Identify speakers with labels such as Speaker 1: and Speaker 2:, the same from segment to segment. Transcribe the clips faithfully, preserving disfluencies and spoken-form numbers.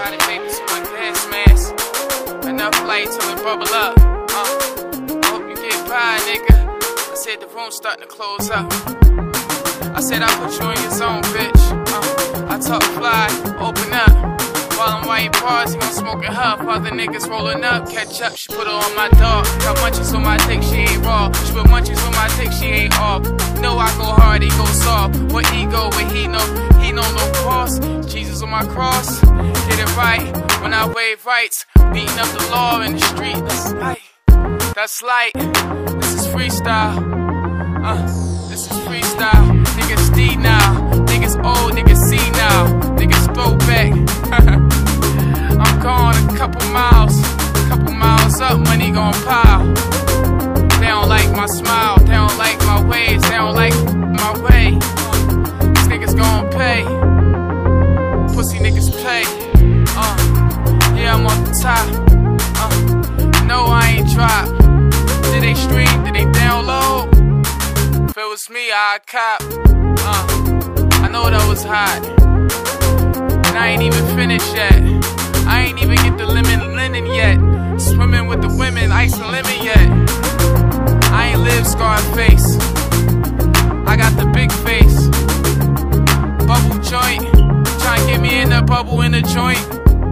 Speaker 1: Got it, baby, to my gas mask. Enough light till it bubble up. Uh, hope you get by, nigga. I said the room's starting to close up. I said I put you in your zone, bitch. Uh, I talk fly, open up. While I'm writing bars, you gon' smoke and huff. Other niggas rolling up, catch up. She put her on my dog. Got munchies on my dick, she ain't raw. She put munchies on my dick, she ain't off. No, I go hard, he go soft. What ego, what he know? He know no cross. Jesus on my cross, did it right. When I wave rights, beating up the law in the street. That's light. That's light. This is freestyle. Uh, this is freestyle. Niggas D now. Niggas old, niggas C now. Niggas throw back. I'm gone a couple miles. Couple miles up, money gon' pile. They don't like my smile. They don't like my ways. They don't like my way. These niggas gon' pay. Pussy niggas play. Uh, yeah, I'm on the top. Uh, no, I ain't drop. Did they stream? Did they download? If it was me, I'd cop. Uh, I know that was hot. And I ain't even finished yet. I ain't even get the lemon linen yet. Swimming with the women, ice and lemon yet. I ain't live Scarface. I got the big face. Bubble joint. Tryna get me in the bubble in the joint.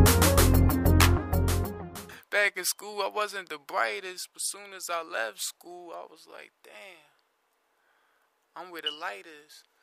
Speaker 1: Back in school, I wasn't the brightest, but soon as I left school, I was like, damn, I'm where the light is.